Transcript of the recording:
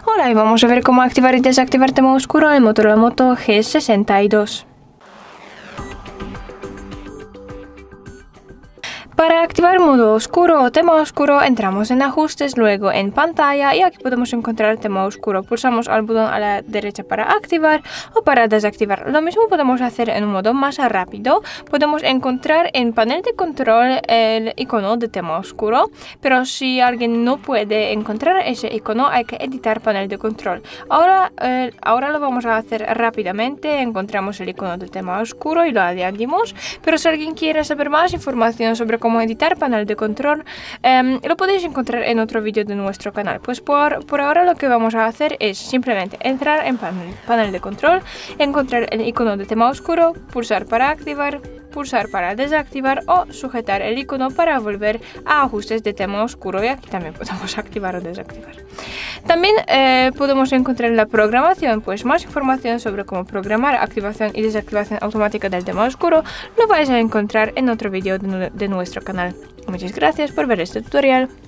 Hola, y vamos a ver cómo activar y desactivar tema oscuro en Motorola Moto G62. Para activar modo oscuro o tema oscuro, entramos en ajustes, luego en pantalla y aquí podemos encontrar tema oscuro. Pulsamos al botón a la derecha para activar o para desactivar. Lo mismo podemos hacer en un modo más rápido. Podemos encontrar en panel de control el icono de tema oscuro, pero si alguien no puede encontrar ese icono, hay que editar panel de control. Ahora lo vamos a hacer rápidamente. Encontramos el icono de tema oscuro y lo añadimos, pero si alguien quiere saber más información sobre cómo editar panel de control, lo podéis encontrar en otro vídeo de nuestro canal. Pues por ahora lo que vamos a hacer es simplemente entrar en panel de control, encontrar el icono de tema oscuro, pulsar para activar, pulsar para desactivar o sujetar el icono para volver a ajustes de tema oscuro, y aquí también podemos activar o desactivar. También podemos encontrar en la programación pues más información sobre cómo programar activación y desactivación automática del tema oscuro. Lo vais a encontrar en otro vídeo de nuestro canal. Muchas gracias por ver este tutorial.